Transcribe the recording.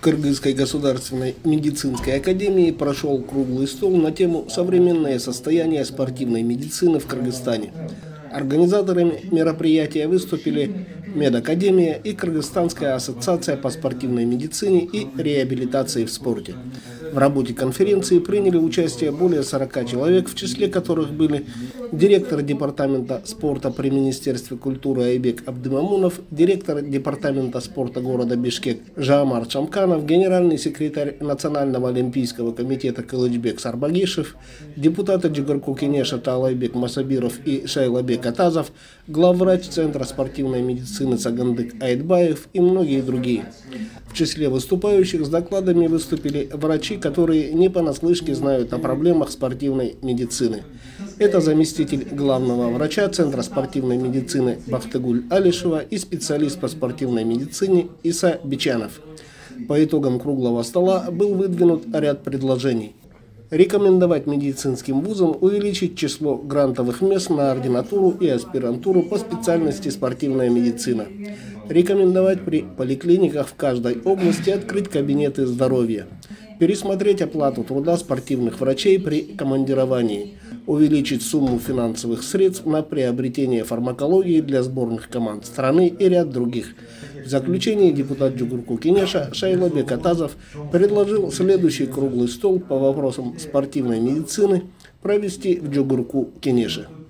Кыргызской государственной медицинской академии прошел круглый стол на тему «Современное состояние спортивной медицины в Кыргызстане». Организаторами мероприятия выступили Медакадемия и Кыргызстанская ассоциация по спортивной медицине и реабилитации в спорте. В работе конференции приняли участие более 40 человек, в числе которых были директор департамента спорта при Министерстве культуры Айбек Абдымамунов, директор департамента спорта города Бишкек Жаамар Чамканов, генеральный секретарь Национального олимпийского комитета Кылычбек Сарбагишев, депутаты Джугурку Кенеша Таалайбек Масабиров и Шайлабек Атазов, главврач Центра спортивной медицины Сагандык Айтбаев и многие другие. В числе выступающих с докладами выступили врачи, которые не понаслышке знают о проблемах спортивной медицины. Это заместитель главного врача Центра спортивной медицины Бахтыгуль Алишева и специалист по спортивной медицине Иса Бичанов. По итогам круглого стола был выдвинут ряд предложений. Рекомендовать медицинским вузам увеличить число грантовых мест на ординатуру и аспирантуру по специальности спортивная медицина. Рекомендовать при поликлиниках в каждой области открыть кабинеты здоровья. Пересмотреть оплату труда спортивных врачей при командировании. Увеличить сумму финансовых средств на приобретение фармакологии для сборных команд страны и ряд других. В заключение депутат Джугурку Кенеша Шайлабек Атазов предложил следующий круглый стол по вопросам спортивной медицины провести в Джугурку Кенеше.